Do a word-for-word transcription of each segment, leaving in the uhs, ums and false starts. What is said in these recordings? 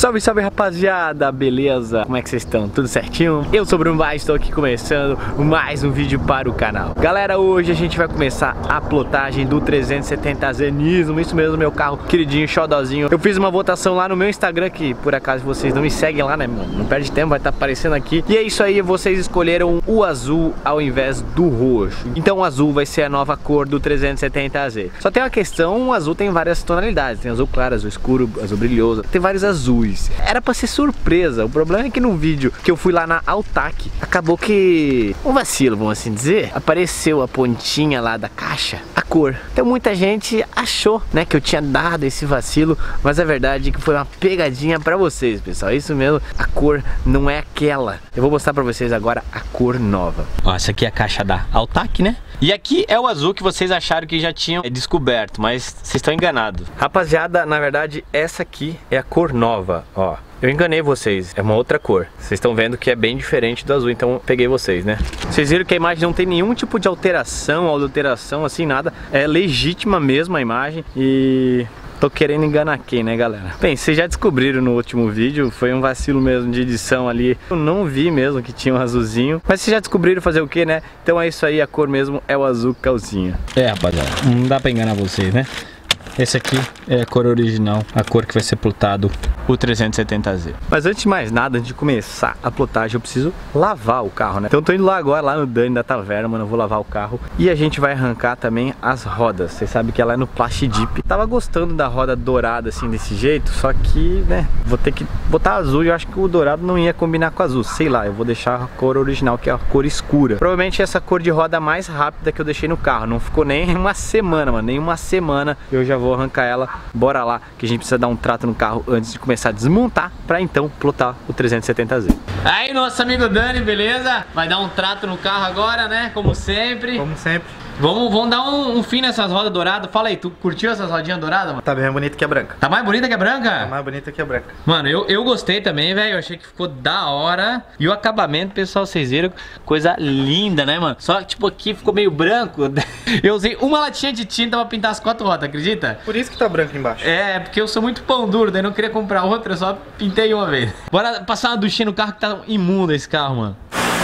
Salve, salve rapaziada, beleza? Como é que vocês estão? Tudo certinho? Eu sou o Bruno Baixo, estou aqui começando mais um vídeo para o canal. Galera, hoje a gente vai começar a plotagem do trezentos e setenta Z Nismo. Isso mesmo, meu carro queridinho, xodozinho. Eu fiz uma votação lá no meu Instagram, que por acaso vocês não me seguem lá, né, mano? Não perde tempo, vai estar aparecendo aqui. E é isso aí, vocês escolheram o azul ao invés do roxo. Então o azul vai ser a nova cor do trezentos e setenta Z. Só tem uma questão, o azul tem várias tonalidades. Tem azul claro, azul escuro, azul brilhoso. Tem vários azuis. Era pra ser surpresa. O problema é que no vídeo que eu fui lá na Altac, acabou que um vacilo, vamos assim dizer. Apareceu a pontinha lá da caixa, a cor. Então muita gente achou, né, que eu tinha dado esse vacilo, mas a verdade é que foi uma pegadinha pra vocês, pessoal. Isso mesmo, a cor não é aquela. Eu vou mostrar pra vocês agora a cor nova. Ó, essa aqui é a caixa da Altac, né? E aqui é o azul que vocês acharam que já tinham descoberto, mas vocês estão enganados. Rapaziada, na verdade, essa aqui é a cor nova, ó. Eu enganei vocês, é uma outra cor. Vocês estão vendo que é bem diferente do azul, então eu peguei vocês, né? Vocês viram que a imagem não tem nenhum tipo de alteração, adulteração, assim, nada. É legítima mesmo a imagem e... tô querendo enganar quem, né, galera? Bem, vocês já descobriram no último vídeo, foi um vacilo mesmo de edição ali. Eu não vi mesmo que tinha um azulzinho, mas vocês já descobriram fazer o que, né? Então é isso aí, a cor mesmo é o azul calcinha. É, rapaziada, não dá pra enganar vocês, né? Esse aqui é a cor original, a cor que vai ser plotado o trezentos e setenta Z. Mas antes de mais nada, antes de começar a plotagem, eu preciso lavar o carro, né? Então eu tô indo lá agora, lá no Dani da Taverna, mano, eu vou lavar o carro. E a gente vai arrancar também as rodas. Vocês sabem que ela é no Plastidip. Tava gostando da roda dourada assim, desse jeito, só que, né, vou ter que botar azul e eu acho que o dourado não ia combinar com azul. Sei lá, eu vou deixar a cor original, que é a cor escura. Provavelmente essa cor de roda mais rápida que eu deixei no carro. Não ficou nem uma semana, mano, nem uma semana. Eu já vou Vou arrancar ela, bora lá, que a gente precisa dar um trato no carro antes de começar a desmontar, pra então plotar o trezentos e setenta Z. Aí, nosso amigo Dani, beleza? Vai dar um trato no carro agora, né? Como sempre. Como sempre. Vamos, vamos dar um, um fim nessas rodas douradas. Fala aí, tu curtiu essas rodinhas douradas, mano? Tá bem bonita que a branca. Tá mais bonita que a branca? Tá mais bonita que a branca. Mano, eu, eu gostei também, velho. Eu achei que ficou da hora. E o acabamento, pessoal, vocês viram? Coisa linda, né, mano? Só, tipo, aqui ficou meio branco. Eu usei uma latinha de tinta pra pintar as quatro rodas, acredita? Por isso que tá branco embaixo. É, porque eu sou muito pão duro, daí não queria comprar outra, eu só pintei uma vez. Bora passar uma duchinha no carro que tá imundo esse carro, mano.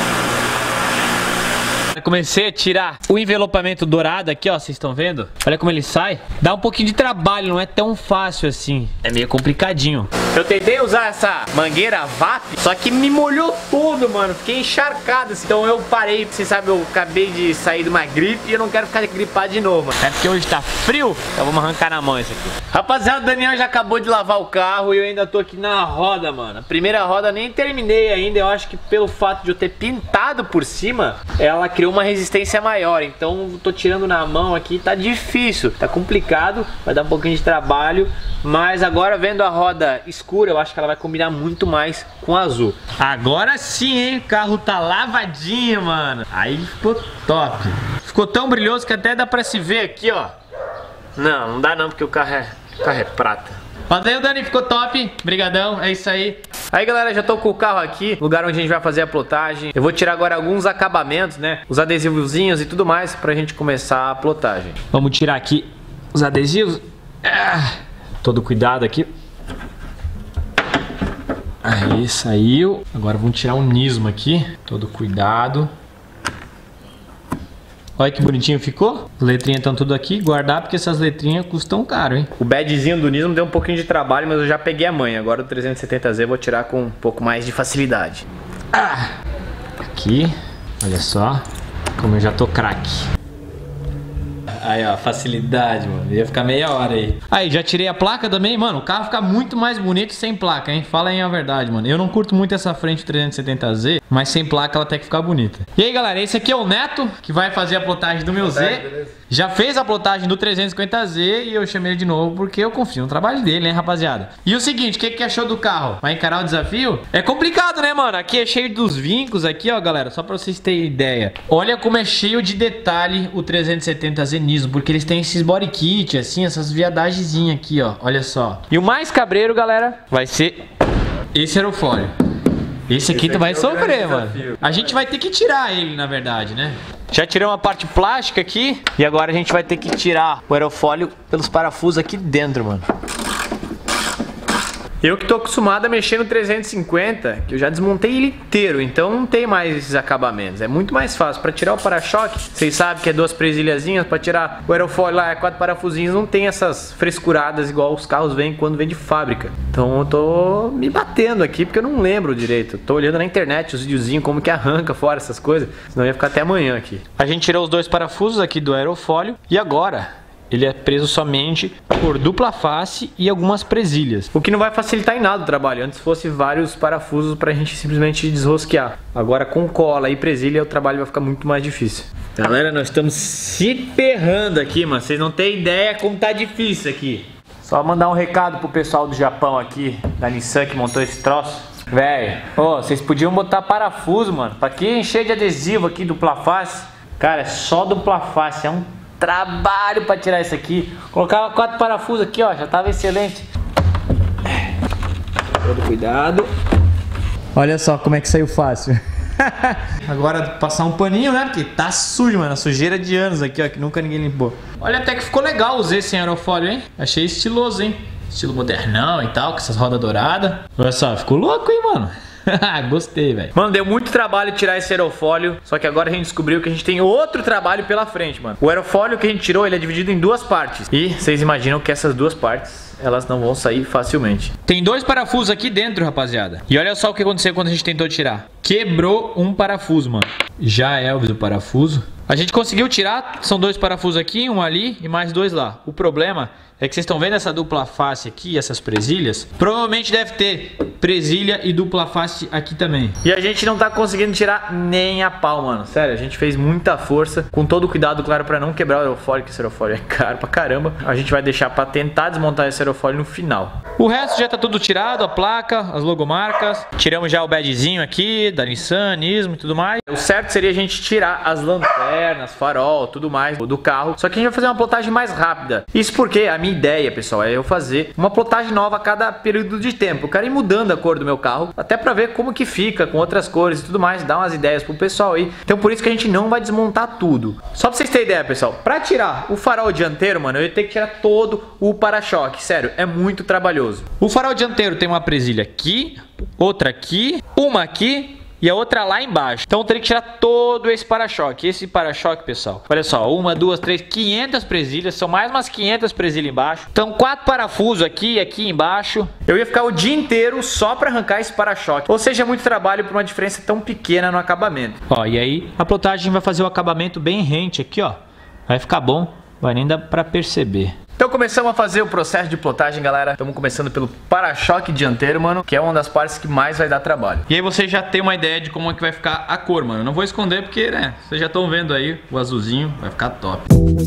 Comecei a tirar o envelopamento dourado aqui, ó, vocês estão vendo? Olha como ele sai. Dá um pouquinho de trabalho, não é tão fácil assim. É meio complicadinho. Eu tentei usar essa mangueira V A P, só que me molhou todo, mano. Fiquei encharcado assim. Então eu parei, vocês sabem, eu acabei de sair de uma gripe e eu não quero ficar gripado de novo, mano. É porque hoje tá frio, então vamos arrancar na mão isso aqui. Rapaziada, o Daniel já acabou de lavar o carro e eu ainda tô aqui na roda, mano. A primeira roda nem terminei ainda. Eu acho que pelo fato de eu ter pintado por cima, ela criou uma resistência maior, então tô tirando na mão aqui, tá difícil, tá complicado, vai dar um pouquinho de trabalho, mas agora vendo a roda escura, eu acho que ela vai combinar muito mais com azul. Agora sim, hein, o carro tá lavadinho, mano, aí ficou top, ficou tão brilhoso que até dá pra se ver aqui, ó. Não, não dá não, porque o carro é, o carro é prata. Valeu, Dani, ficou top, brigadão, é isso aí. Aí, galera, já tô com o carro aqui, lugar onde a gente vai fazer a plotagem. Eu vou tirar agora alguns acabamentos, né, os adesivozinhos e tudo mais, pra gente começar a plotagem. Vamos tirar aqui os adesivos. Ah, todo cuidado aqui. Aí, saiu. Agora vamos tirar o nismo aqui, todo cuidado. Olha que bonitinho ficou. As letrinhas estão tudo aqui. Guardar porque essas letrinhas custam caro, hein? O badzinho do Nismo deu um pouquinho de trabalho, mas eu já peguei a manha. Agora o trezentos e setenta Z eu vou tirar com um pouco mais de facilidade. Ah! Aqui. Olha só. Como eu já tô craque. Aí, ó, facilidade, mano. Ia ficar meia hora aí. Aí, já tirei a placa também, mano. O carro fica muito mais bonito sem placa, hein? Fala aí a verdade, mano. Eu não curto muito essa frente trezentos e setenta Z, mas sem placa ela tem que ficar bonita. E aí, galera, esse aqui é o Neto, que vai fazer a plotagem do meu Z. Beleza. Já fez a plotagem do trezentos e cinquenta Z e eu chamei ele de novo porque eu confio no trabalho dele, né, rapaziada? E o seguinte, o que, que achou do carro? Vai encarar o desafio? É complicado, né, mano? Aqui é cheio dos vincos aqui, ó, galera, só pra vocês terem ideia. Olha como é cheio de detalhe o trezentos e setenta Z Nismo, porque eles têm esses body kit, assim, essas viadagenzinhas aqui, ó, olha só. E o mais cabreiro, galera, vai ser esse aerofólio. Esse aqui tu vai sofrer, mano. A gente vai ter que tirar ele, na verdade, né? Já tirei uma parte plástica aqui e agora a gente vai ter que tirar o aerofólio pelos parafusos aqui dentro, mano. Eu que tô acostumado a mexer no trezentos e cinquenta, que eu já desmontei ele inteiro, então não tem mais esses acabamentos. É muito mais fácil. Pra tirar o para-choque, vocês sabem que é duas presilhazinhas. Pra tirar o aerofólio lá, é quatro parafusinhos. Não tem essas frescuradas igual os carros vêm quando vem de fábrica. Então eu tô me batendo aqui porque eu não lembro direito. Tô olhando na internet os videozinhos como que arranca fora essas coisas. Senão eu ia ficar até amanhã aqui. A gente tirou os dois parafusos aqui do aerofólio e agora ele é preso somente por dupla face e algumas presilhas, o que não vai facilitar em nada o trabalho. Antes fosse vários parafusos pra gente simplesmente desrosquear. Agora com cola e presilha o trabalho vai ficar muito mais difícil. Galera, nós estamos se ferrando aqui, mano. Vocês não têm ideia como tá difícil aqui. Só mandar um recado pro pessoal do Japão aqui, da Nissan que montou esse troço. Velho, oh, vocês podiam botar parafuso, mano. Pra que encher de adesivo aqui dupla face? Cara, é só dupla face, é um trabalho pra tirar isso aqui. Colocava quatro parafusos aqui, ó, já tava excelente. Todo cuidado. Olha só como é que saiu fácil. Agora passar um paninho, né? Porque tá sujo, mano. A sujeira de anos aqui, ó, que nunca ninguém limpou. Olha, até que ficou legal usar esse aerofólio, hein? Achei estiloso, hein? Estilo modernão e tal, com essas rodas douradas. Olha só, ficou louco, hein, mano? Gostei, velho. Mano, deu muito trabalho tirar esse aerofólio. Só que agora a gente descobriu que a gente tem outro trabalho pela frente, mano. O aerofólio que a gente tirou, ele é dividido em duas partes. E vocês imaginam que essas duas partes, elas não vão sair facilmente. Tem dois parafusos aqui dentro, rapaziada. E olha só o que aconteceu quando a gente tentou tirar. Quebrou um parafuso, mano. Já é o parafuso. A gente conseguiu tirar, são dois parafusos aqui, um ali e mais dois lá. O problema é que vocês estão vendo essa dupla face aqui, essas presilhas? Provavelmente deve ter presilha e dupla face aqui também. E a gente não tá conseguindo tirar nem a pau, mano. Sério, a gente fez muita força, com todo o cuidado, claro, pra não quebrar o aerofólio, que esse aerofólio é caro pra caramba. A gente vai deixar pra tentar desmontar esse aerofólio no final. O resto já tá tudo tirado, a placa, as logomarcas. Tiramos já o badgezinho aqui, da Nissan, Nismo e tudo mais. O certo seria a gente tirar as lanternas, farol, tudo mais do carro. Só que a gente vai fazer uma plotagem mais rápida. Isso porque a minha ideia, pessoal, é eu fazer uma plotagem nova a cada período de tempo. Eu quero ir mudando a cor do meu carro, até pra ver como que fica com outras cores e tudo mais, dar umas ideias pro pessoal aí. Então por isso que a gente não vai desmontar tudo. Só pra vocês terem ideia, pessoal, pra tirar o farol dianteiro, mano, eu ia ter que tirar todo o para-choque. Sério, é muito trabalhoso. O farol dianteiro tem uma presilha aqui, outra aqui, uma aqui e a outra lá embaixo. Então eu teria que tirar todo esse para-choque. Esse para-choque, pessoal, olha só, uma, duas, três, quinhentas presilhas. São mais umas quinhentas presilhas embaixo. Então quatro parafusos aqui e aqui embaixo. Eu ia ficar o dia inteiro só para arrancar esse para-choque. Ou seja, muito trabalho por uma diferença tão pequena no acabamento. Ó, e aí a plotagem vai fazer o acabamento bem rente aqui, ó. Vai ficar bom, vai nem dar para perceber. Então começamos a fazer o processo de plotagem, galera. Estamos começando pelo para-choque dianteiro, mano, que é uma das partes que mais vai dar trabalho. E aí você já tem uma ideia de como é que vai ficar a cor, mano. Eu não vou esconder porque, né, vocês já estão vendo aí o azulzinho, vai ficar top.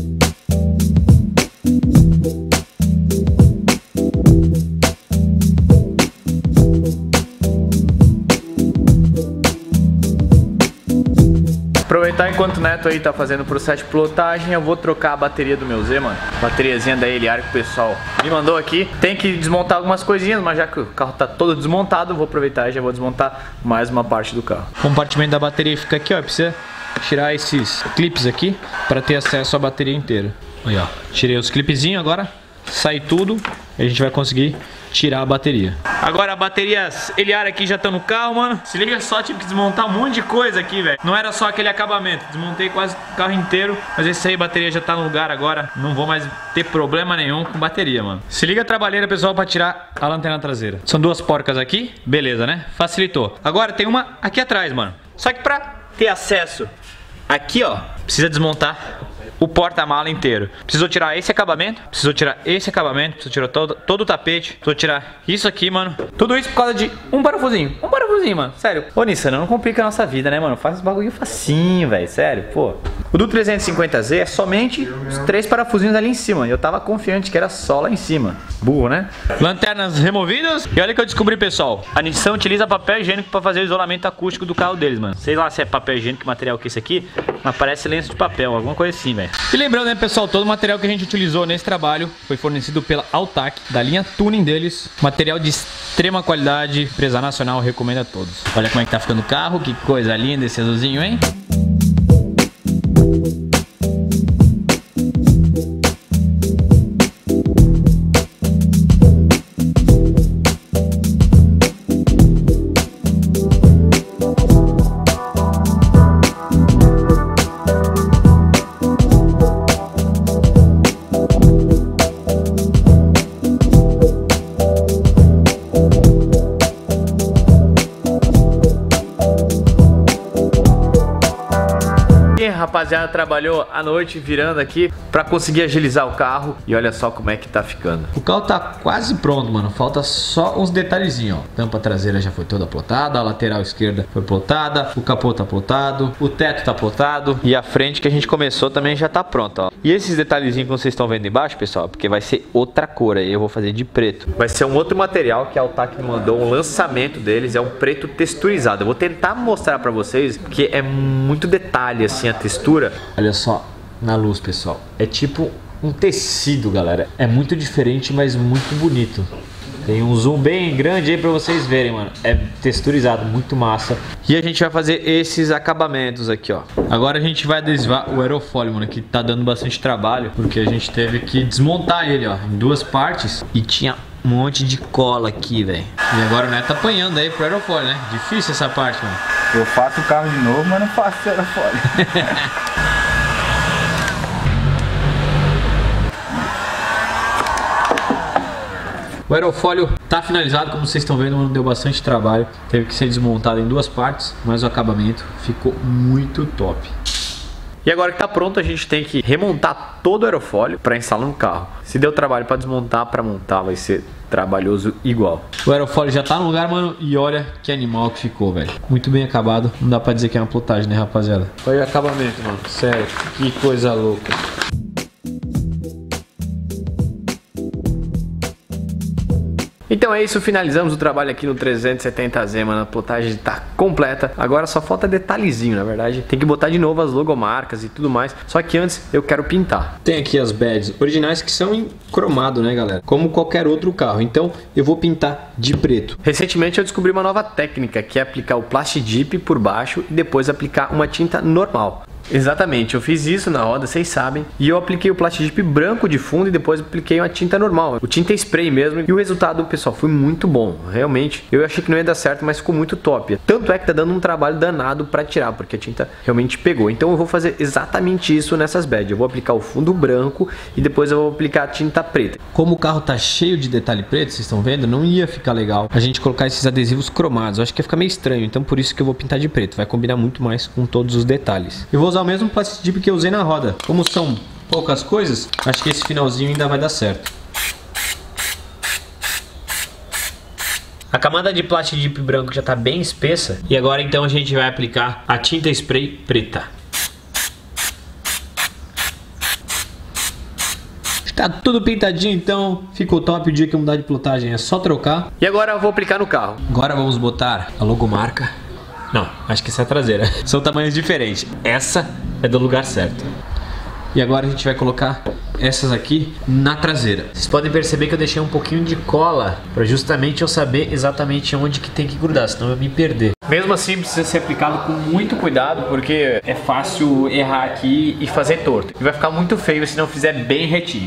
Aproveitar enquanto o Neto aí tá fazendo o processo de plotagem, eu vou trocar a bateria do meu Z, mano. Bateriazinha da Eliar que o pessoal me mandou aqui. Tem que desmontar algumas coisinhas, mas já que o carro tá todo desmontado, eu vou aproveitar e já vou desmontar mais uma parte do carro. O compartimento da bateria fica aqui, ó. Precisa tirar esses clipes aqui para ter acesso à bateria inteira. Aí, ó. Tirei os clipezinhos agora, sai tudo e a gente vai conseguir tirar a bateria. Agora baterias Eliar aqui já estão no carro, mano. Se liga só, tive que desmontar um monte de coisa aqui, velho. Não era só aquele acabamento, desmontei quase o carro inteiro. Mas esse aí, a bateria já tá no lugar agora. Não vou mais ter problema nenhum com bateria, mano. Se liga a trabalheira, pessoal, pra tirar a lanterna traseira. São duas porcas aqui, beleza, né? Facilitou. Agora tem uma aqui atrás, mano. Só que pra ter acesso aqui, ó, precisa desmontar o porta-mala inteiro. Precisou tirar esse acabamento, precisou tirar esse acabamento, precisou tirar todo, todo o tapete, precisou tirar isso aqui, mano. Tudo isso por causa de um parafusinho. Um parafusinho, mano. Sério. Ô, Nissan, não complica a nossa vida, né, mano? Faz esse bagulho facinho, velho. Sério, pô. O do trezentos e cinquenta Z é somente os três parafusinhos ali em cima. Eu tava confiante que era só lá em cima. Burro, né? Lanternas removidas. E olha o que eu descobri, pessoal. A Nissan utiliza papel higiênico pra fazer o isolamento acústico do carro deles, mano. Sei lá se é papel higiênico, que material que é esse aqui, mas parece lenço de papel, alguma coisa assim, velho. E lembrando, né, pessoal, todo o material que a gente utilizou nesse trabalho foi fornecido pela Altac, da linha Tuning deles. Material de extrema qualidade, empresa nacional, recomendo a todos. Olha como é que tá ficando o carro, que coisa linda esse azulzinho, hein? rapaziada trabalhou a noite virando aqui pra conseguir agilizar o carro. E olha só como é que tá ficando. O carro tá quase pronto, mano. Falta só uns detalhezinhos, ó. Tampa traseira já foi toda plotada, a lateral esquerda foi plotada, o capô tá plotado, o teto tá plotado e a frente que a gente começou também já tá pronta, ó. E esses detalhezinhos que vocês estão vendo embaixo, pessoal, porque vai ser outra cor aí, eu vou fazer de preto. Vai ser um outro material que a Altac me mandou, um lançamento deles, é um preto texturizado. Eu vou tentar mostrar pra vocês, porque é muito detalhe assim a textura. Olha só na luz, pessoal. É tipo um tecido, galera. É muito diferente, mas muito bonito. Tem um zoom bem grande aí pra vocês verem, mano. É texturizado, muito massa. E a gente vai fazer esses acabamentos aqui, ó. Agora a gente vai adesivar o aerofólio, mano, que tá dando bastante trabalho, porque a gente teve que desmontar ele, ó, em duas partes. E tinha um monte de cola aqui, velho. E agora o Neto tá apanhando aí pro aerofólio, né? Difícil essa parte, mano. Eu faço o carro de novo, mas não faço o aerofólio. O aerofólio tá finalizado, como vocês estão vendo, mano, deu bastante trabalho. Teve que ser desmontado em duas partes, mas o acabamento ficou muito top. E agora que tá pronto, a gente tem que remontar todo o aerofólio para instalar no carro. Se deu trabalho para desmontar, para montar vai ser trabalhoso igual. O aerofólio já tá no lugar, mano, e olha que animal que ficou, velho. Muito bem acabado, não dá para dizer que é uma plotagem, né, rapaziada? Olha o acabamento, mano, sério, que coisa louca. Então é isso, finalizamos o trabalho aqui no trezentos e setenta Z, mano. A plotagem tá completa. Agora só falta detalhezinho, na verdade. Tem que botar de novo as logomarcas e tudo mais. Só que antes eu quero pintar. Tem aqui as badges originais que são em cromado, né, galera? Como qualquer outro carro. Então eu vou pintar de preto. Recentemente eu descobri uma nova técnica, que é aplicar o Plastidip por baixo e depois aplicar uma tinta normal. Exatamente, eu fiz isso na roda, vocês sabem. E eu apliquei o Plastidip branco de fundo e depois apliquei uma tinta normal, o tinta spray mesmo. E o resultado, pessoal, foi muito bom. Realmente, eu achei que não ia dar certo, mas ficou muito top. Tanto é que tá dando um trabalho danado pra tirar, porque a tinta realmente pegou. Então eu vou fazer exatamente isso nessas badges. Eu vou aplicar o fundo branco e depois eu vou aplicar a tinta preta. Como o carro tá cheio de detalhe preto, vocês estão vendo, não ia ficar legal a gente colocar esses adesivos cromados. Eu acho que ia ficar meio estranho, então por isso que eu vou pintar de preto. Vai combinar muito mais com todos os detalhes. Eu vou usar o mesmo Plastidip que eu usei na roda. Como são poucas coisas, acho que esse finalzinho ainda vai dar certo. A camada de Plastidip branco já está bem espessa. E agora então a gente vai aplicar a tinta spray preta. Tá tudo pintadinho, então ficou top. O dia que eu mudar de plotagem é só trocar. E agora eu vou aplicar no carro. Agora vamos botar a logomarca. Não, acho que essa é a traseira. São tamanhos diferentes. Essa é do lugar certo. E agora a gente vai colocar essas aqui na traseira. Vocês podem perceber que eu deixei um pouquinho de cola para justamente eu saber exatamente onde que tem que grudar, senão eu me perder. Mesmo assim precisa ser aplicado com muito cuidado, porque é fácil errar aqui e fazer torto. E vai ficar muito feio se não fizer bem retinho.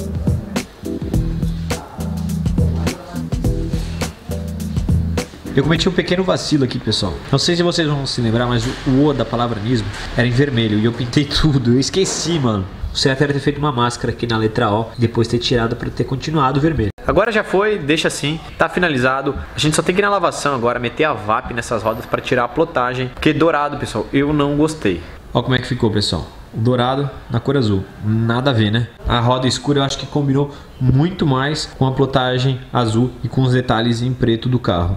Eu cometi um pequeno vacilo aqui, pessoal. Não sei se vocês vão se lembrar, mas o O da palavra nismo era em vermelho e eu pintei tudo. Eu esqueci, mano. O certo era ter feito uma máscara aqui na letra O e depois ter tirado para ter continuado vermelho. Agora já foi, deixa assim, tá finalizado. A gente só tem que ir na lavação agora, meter a V A P nessas rodas para tirar a plotagem. Porque dourado, pessoal, eu não gostei. Olha como é que ficou, pessoal. O dourado na cor azul, nada a ver, né? A roda escura eu acho que combinou muito mais com a plotagem azul e com os detalhes em preto do carro.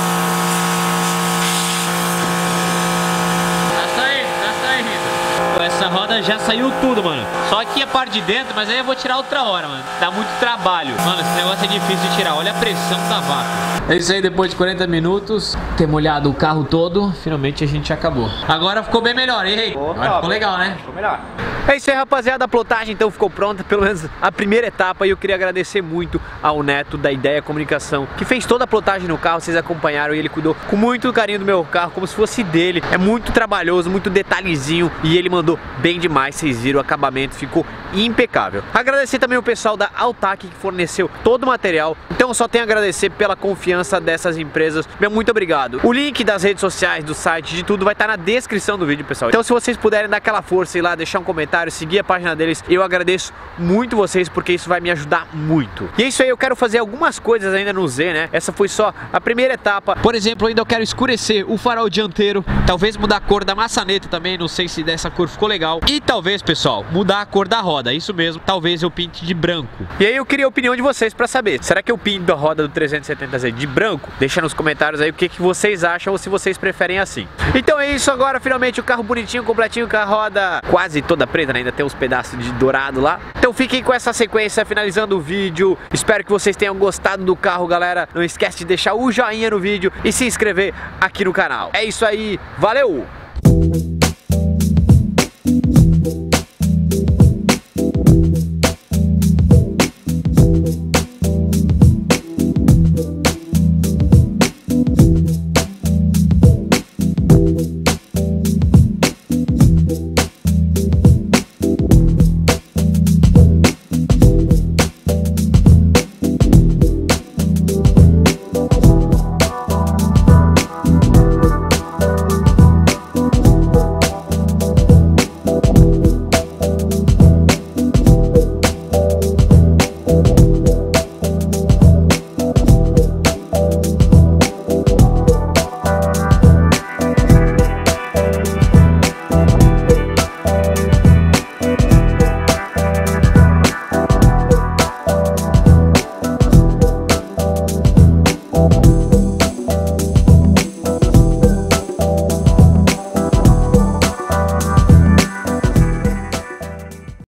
Essa roda já saiu tudo, mano. Só aqui a parte de dentro, mas aí eu vou tirar outra hora, mano. Dá muito trabalho. Mano, esse negócio é difícil de tirar. Olha a pressão da vaca. É isso aí, depois de quarenta minutos, ter molhado o carro todo, finalmente a gente acabou. Agora ficou bem melhor, hein? Agora ficou legal, né? Ficou melhor. É isso aí, rapaziada. A plotagem então ficou pronta, pelo menos a primeira etapa. E eu queria agradecer muito ao Neto da Ideia Comunicação, que fez toda a plotagem no carro. Vocês acompanharam e ele cuidou com muito carinho do meu carro, como se fosse dele. É muito trabalhoso, muito detalhezinho. E ele mandou bem demais, vocês viram, o acabamento ficou impecável. Agradecer também o pessoal da Altac que forneceu todo o material. Então eu só tenho a agradecer pela confiança dessas empresas. Meu muito obrigado. O link das redes sociais, do site, de tudo vai estar na descrição do vídeo, pessoal. Então se vocês puderem dar aquela força e ir lá deixar um comentário comentários, seguir a página deles. Eu agradeço muito vocês, porque isso vai me ajudar muito. E é isso aí, eu quero fazer algumas coisas ainda no Z, né? Essa foi só a primeira etapa. Por exemplo, ainda eu quero escurecer o farol dianteiro, talvez mudar a cor da maçaneta também, não sei se dessa cor ficou legal. E talvez, pessoal, mudar a cor da roda, isso mesmo, talvez eu pinte de branco. E aí eu queria a opinião de vocês pra saber, será que eu pinto a roda do trezentos e setenta Z de branco? Deixa nos comentários aí o que, que vocês acham ou se vocês preferem assim. Então é isso agora, finalmente o carro bonitinho, completinho, com a roda quase toda preta, né? Ainda tem uns pedaços de dourado lá. Então fiquem com essa sequência, finalizando o vídeo. Espero que vocês tenham gostado do carro, galera. Não esquece de deixar o joinha no vídeo e se inscrever aqui no canal. É isso aí, valeu!